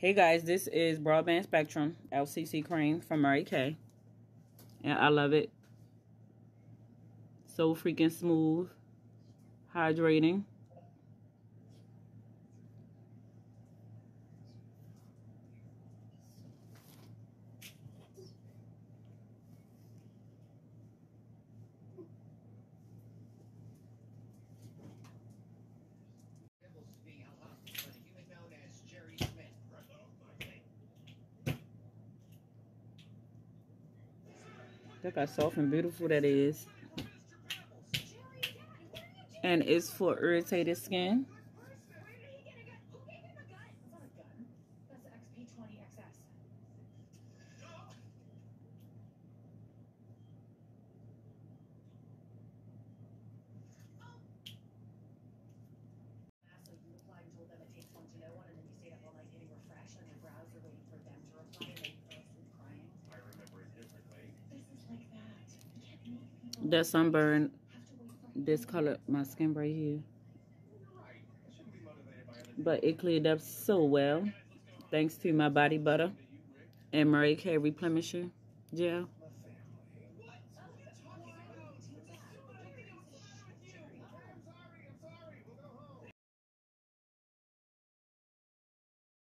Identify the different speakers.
Speaker 1: Hey guys, this is Broadband Spectrum LCC cream from Mary Kay, and I love it. So freaking smooth, hydrating. Look how soft and beautiful that is. And it's for irritated skin. That sunburn discolored my skin right here, but it cleared up so well thanks to my body butter and Mary Kay replenisher gel.